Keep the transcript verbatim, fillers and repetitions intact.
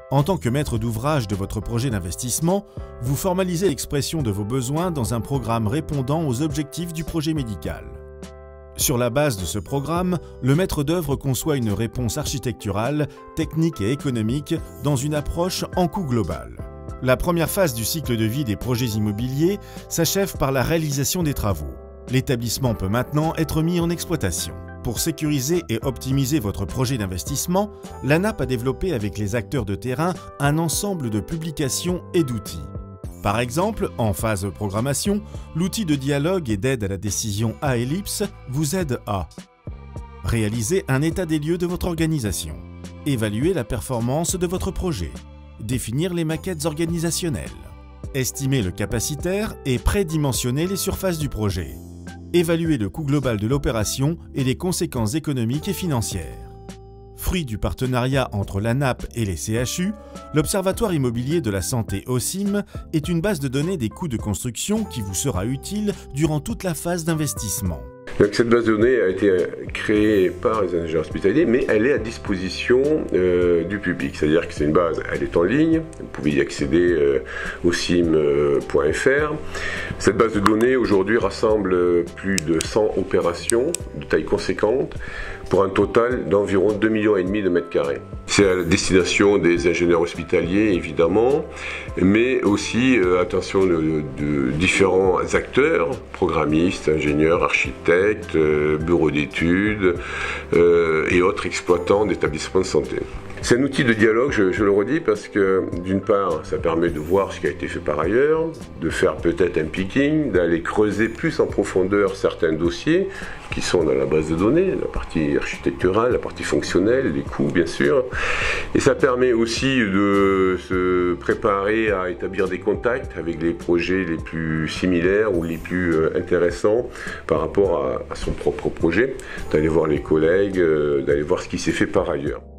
En tant que maître d'ouvrage de votre projet d'investissement, vous formalisez l'expression de vos besoins dans un programme répondant aux objectifs du projet médical. Sur la base de ce programme, le maître d'œuvre conçoit une réponse architecturale, technique et économique dans une approche en coût global. La première phase du cycle de vie des projets immobiliers s'achève par la réalisation des travaux. L'établissement peut maintenant être mis en exploitation. Pour sécuriser et optimiser votre projet d'investissement, l'ANAP a développé avec les acteurs de terrain un ensemble de publications et d'outils. Par exemple, en phase de programmation, l'outil de dialogue et d'aide à la décision A-Ellipse vous aide à réaliser un état des lieux de votre organisation, évaluer la performance de votre projet, définir les maquettes organisationnelles, estimer le capacitaire et prédimensionner les surfaces du projet, évaluer le coût global de l'opération et les conséquences économiques et financières. Fruit du partenariat entre l'ANAP et les C H U, l'Observatoire immobilier de la santé O S I M est une base de données des coûts de construction qui vous sera utile durant toute la phase d'investissement. Donc cette base de données a été créée par les ingénieurs hospitaliers, mais elle est à disposition euh, du public. C'est-à-dire que c'est une base, elle est en ligne, vous pouvez y accéder euh, au S I M point F R. Cette base de données aujourd'hui rassemble plus de cent opérations de taille conséquente pour un total d'environ deux virgule cinq millions de mètres carrés. C'est à la destination des ingénieurs hospitaliers évidemment, mais aussi euh, attention de, de différents acteurs, programmistes, ingénieurs, architectes, euh, bureaux d'études euh, et autres exploitants d'établissements de santé. C'est un outil de dialogue, je, je le redis, parce que d'une part, ça permet de voir ce qui a été fait par ailleurs, de faire peut-être un picking, d'aller creuser plus en profondeur certains dossiers qui sont dans la base de données, la partie architecturale, la partie fonctionnelle, les coûts bien sûr. Et ça permet aussi de se préparer à établir des contacts avec les projets les plus similaires ou les plus intéressants par rapport à, à son propre projet, d'aller voir les collègues, d'aller voir ce qui s'est fait par ailleurs.